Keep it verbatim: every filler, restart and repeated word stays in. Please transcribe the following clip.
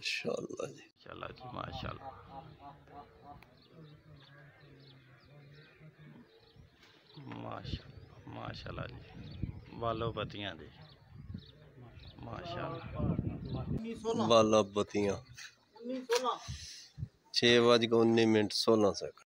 माशाल्लाह जी, माशाल्लाह जी, माशाल्लाह माशाल्लाह माशाल्लाह जी, बालो पतियां जी, माशाल्लाह। बाला बतियां छः बज के उन्नीस मिनट सोलह सेकंड।